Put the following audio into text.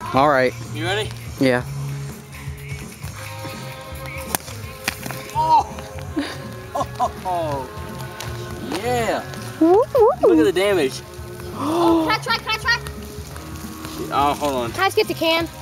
All right. You ready? Yeah. Oh! Oh! Yeah! Look at the damage. Can I try? Oh, hold on. Can I just get the can?